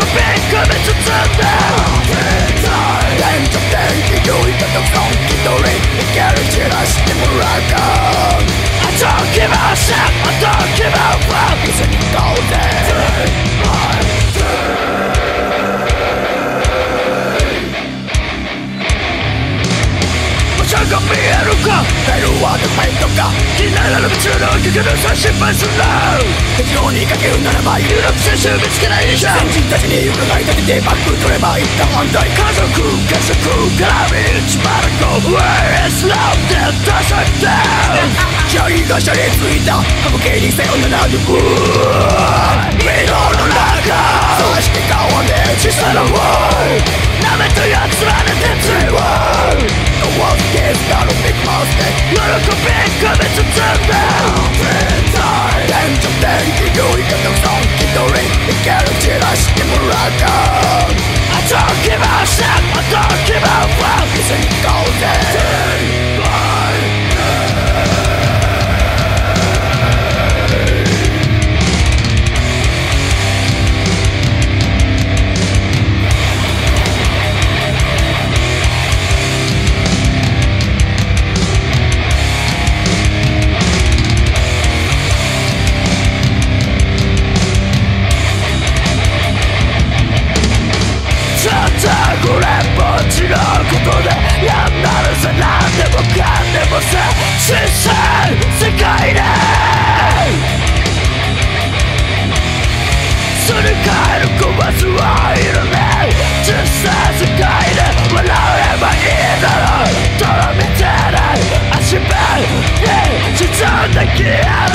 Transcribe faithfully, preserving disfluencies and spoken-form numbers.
び込み包んで天上天気良いかと本気取りいける散らしてもらうか I don't give a shit I don't give a fuck 一緒に行こうぜが見えるかフェルワードフェイトか気になる道のかけるさ失敗するな適当にかけるならば有力選手見つけないじゃん先人たちに伺い立ててバック取れば一旦犯罪家族家族から見ちまるご Where is love that doesn't down シャリがシャリついた過去形にせよならぬミドの中そうして顔はね小さななめたやつらで鉄を喜び込み込み包んで天上天気良いかと本気取りいける散らしてもらうか I don't give a shit I don't give a fuck 一緒に行こうぜこれっぽっちのことでやんなるさ何でもかんでもさ小さい世界ですり替える小バスはいるね小さい世界で笑えばいいだろう泥みたいな足場に沈んで消える